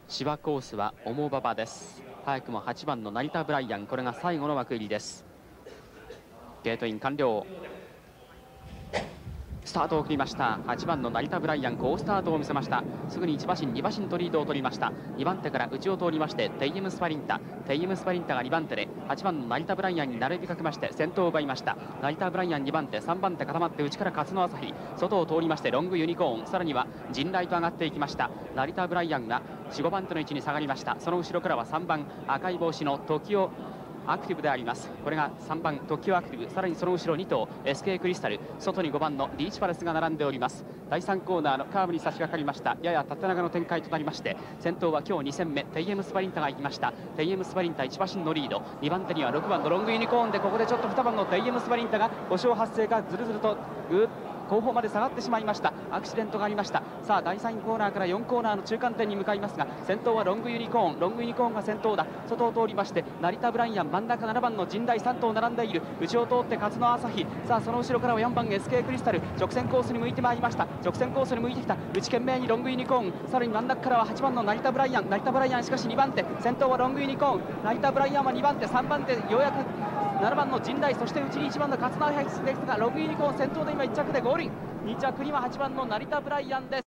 芝コースは重馬場です。早くも8番の成田ブライアン、これが最後の枠入りです。ゲートイン完了。スタートを切りました。8番の成田ブライアン、好スタートを見せました。すぐに1馬身2馬身とリードを取りました。2番手から内を通りましてテイエムスパリンタが2番手で8番の成田ブライアンに並びかけまして先頭を奪いました。成田ブライアン2番手、3番手固まって内から勝野朝日、外を通りましてロングユニコーン、さらには陣雷と上がっていきました。成田ブライアンが4、5番手の位置に下がりました。その後ろからは3番赤い帽子の時をアクティブであります。これが3番時をアクティブ、さらにその後ろ2頭 SK クリスタル、外に5番のリーチパレスが並んでおります。第3コーナーのカーブに差し掛かりました。やや縦長の展開となりまして、先頭は今日2戦目テイエムスパリンタが行きました。テイエムスパリンタ1馬身のリード、2番手には6番のロングユニコーンで、ここでちょっと2番のテイエムスパリンタが故障発生かずるずると後方まで下がってしまいました。アクシデントがありました。さあ第3コーナーから4コーナーの中間点に向かいますが、先頭はロングユニコーンが先頭だ。外を通りまして成田ブライアン、真ん中7番の陣雷3頭並んでいる。内を通って勝野朝日、さあその後ろからは4番 SK クリスタル、直線コースに向いてまいりました。直線コースに向いてきた。内懸命にロングユニコーン、さらに真ん中からは8番の成田ブライアン、しかし2番手、先頭はロングユニコーン、成田ブライアンは2番手、3番手ようやく7番の陣雷、そして内に1番の勝野朝日ですが、ロングユニコーン先頭で今1着でゴールイン。2着には8番の成田ブライアンです。